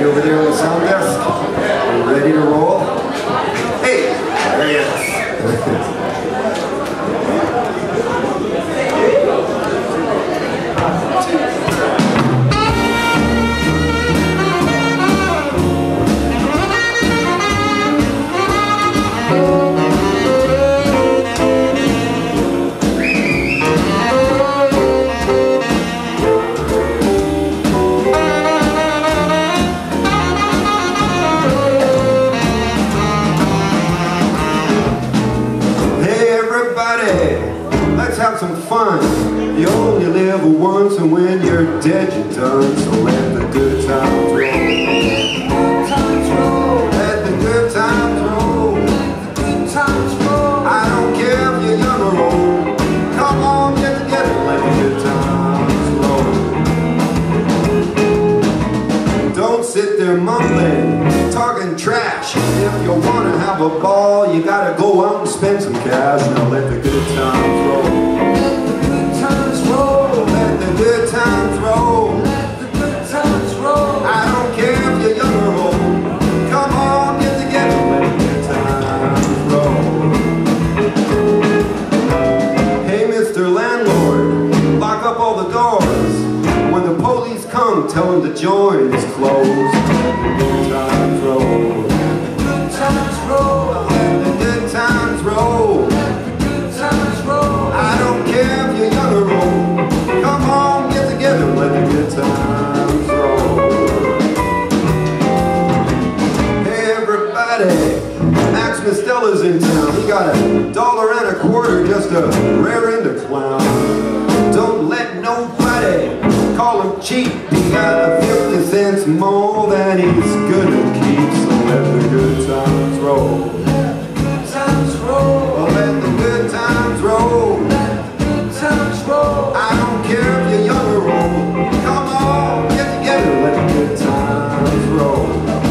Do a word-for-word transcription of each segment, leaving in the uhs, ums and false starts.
over there on the sound desk. Are you ready to roll? Hey, there he is. Some fun. You only live once, and when you're dead, you're done. So let the good times roll. Let the good times roll. Let the good times roll. I don't care if you're young or old. Come on, get together, let the good times roll. Don't sit there mumbling, talking trash. If you want to have a ball, you gotta go out and spend some cash. Now let the good times roll. Good times roll. Let the good times roll. I don't care if you're young or old. Come on, get together, let the good times roll. Hey, Mister Landlord, lock up all the doors. When the police come, tell them the joint is closed. Let the good times roll. Let the good times roll. Let the good times roll. Let the good times roll. I don't care if you're young or old. Come on, get together, let the good times roll. Hey everybody, Max Mastella's in town. He got a dollar and a quarter just to rear end a clown. Don't let nobody call him cheap. He got fifty cents more than he's gonna keep. So let the good times roll. Let the good times roll. Oh, let the good times roll. Let the good times roll. I don't care if you're young or old. Come on, get together, let the good times roll.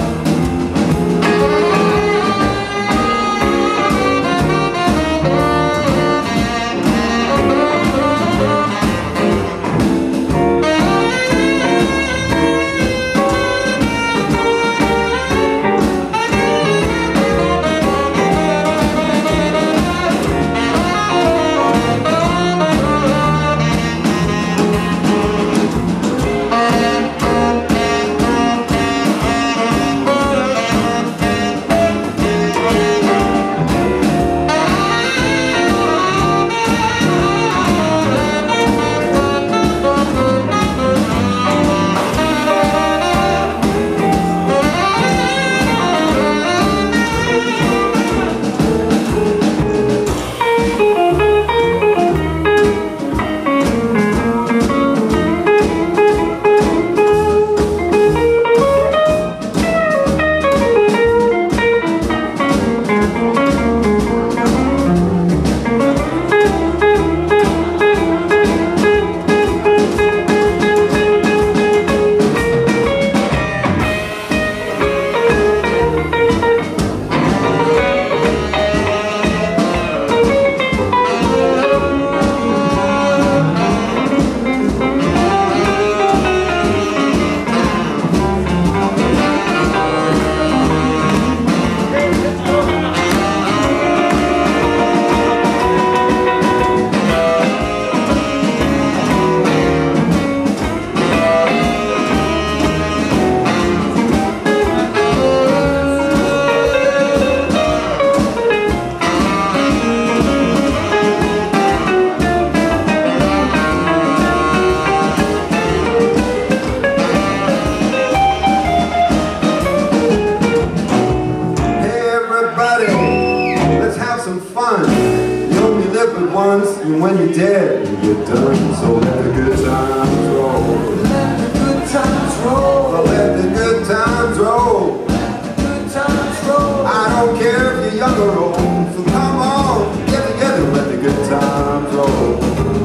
And when you're dead, you're done. So let the good times roll. Let the good times roll. Oh, let the good times roll. Let the good times roll. I don't care if you're young or old. So come on, get together, let the good times roll.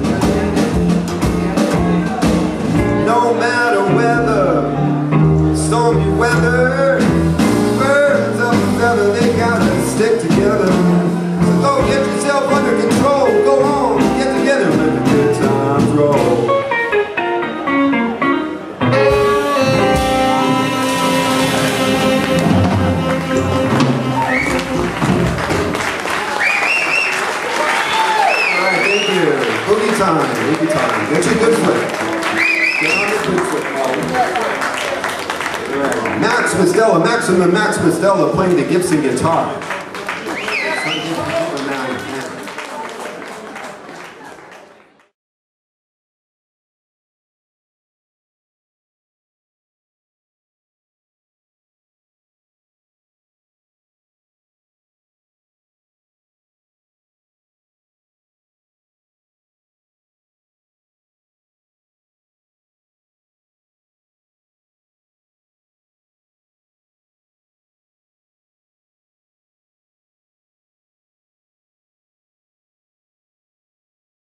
No matter weather, stormy weather, birds of a feather, they gotta stick together. So go get yourself under control. Go on, get together, let the good times roll. Mastella, Maximum Max Mastella playing the Gibson guitar.